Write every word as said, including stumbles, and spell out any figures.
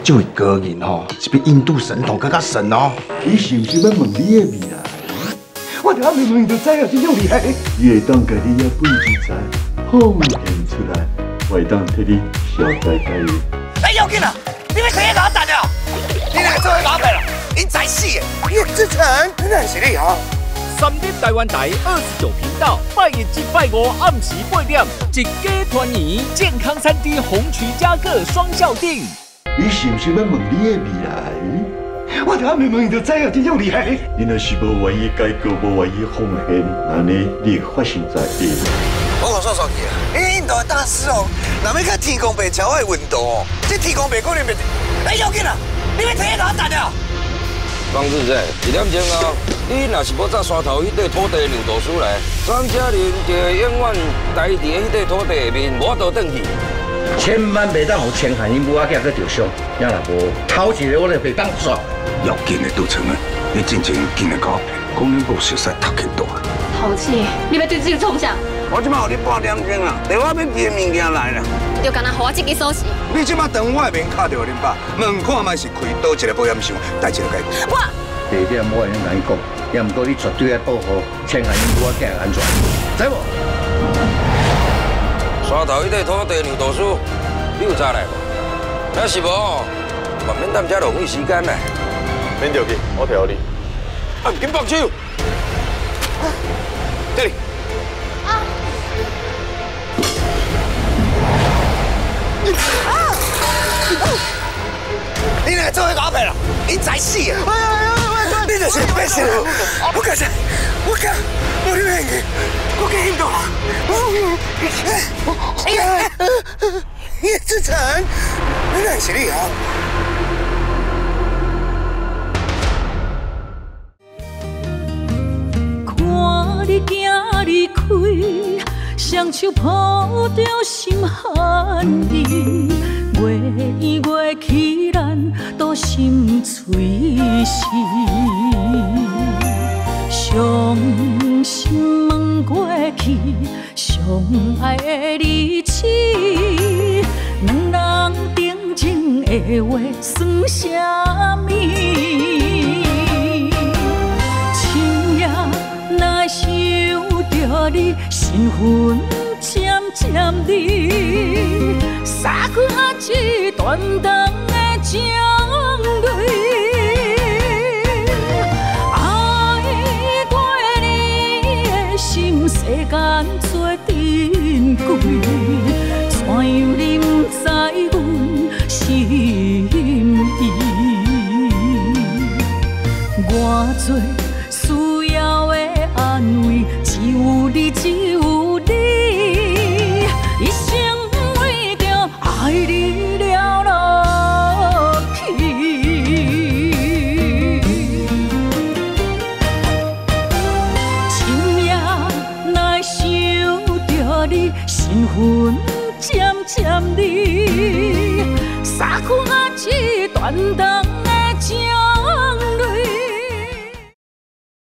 这位高人吼，是比印度神童更较神哦。 你是不是要问你的未来？ 我听明明就知影真种厉害。 你会当家己也本之财奉献出来，我会当替你消灾解厄。 哎，要紧啦！你要谁搞蛋了？你两个做伙搞白了，你才死的！叶志成，那是你好。 三立台湾台二十九频道，拜一至拜五暗时八点，一家团圆健康三 D 红曲加个双效定。 你是不是要问你的未来？ 我听明明就知影真种厉害。 你若是无愿意改革，无愿意奉献，那呢，你会发生在地。 我讲说说去啊，你印度的大师哦，若要看天公伯朝的运动哦，这天公伯可能袂。哎，要紧啦，你要谁搞蛋了？ 方志仔，一点钟啊，你若是要找山头迄块土地牛道士来，张家人就会永远待伫迄块土地下面，无法度转去。 千万袂当互千汉因母仔囝去着伤，要若无头一个我就袂当煞。 要紧的都成啊！你真正紧来搞骗，讲你无熟悉读起大。 豪气，你要对自己冲啥？ 我即摆互你半点钟啊，电话要寄物件来啦。 就干那互我这个锁匙。 你即摆电话面卡着恁爸，问看卖是开倒一个保险箱，代志就解决。 我第一点我会跟你讲，也毋过你绝对要保护千汉因母仔囝安全，知无？ 山头迄块土地牛道士，你有查来无？若是无，万免踮遮浪费时间啦。 免着急，我调你。 啊，紧放手！这里。 啊！ 你两个做伙搞骗了，你才死啊！你就是白死了！我干啥？我干！我的命！我给印度！哎呀！叶志成，那是你好。 看你行离开，双手抱着心寒意，月圆月去咱都心碎死。伤心问过去，相爱的日子，两人定情的话算啥物？深夜若想着你，心魂渐渐离，洒开一段段的情泪。世间做珍贵，怎样你不知阮心意？我最需要的安慰，只有你，只有你，一生为着爱你了落去。你心魂渐渐离，洒开一段段的情。